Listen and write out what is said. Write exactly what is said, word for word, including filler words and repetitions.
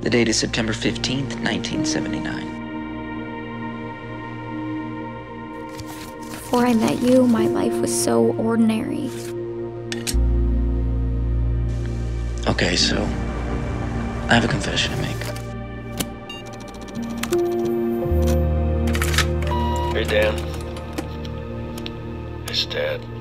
The date is September fifteenth, nineteen seventy-nine. Before I met you, my life was so ordinary. Okay, so I have a confession to make. Hey, Dan. It's Dad.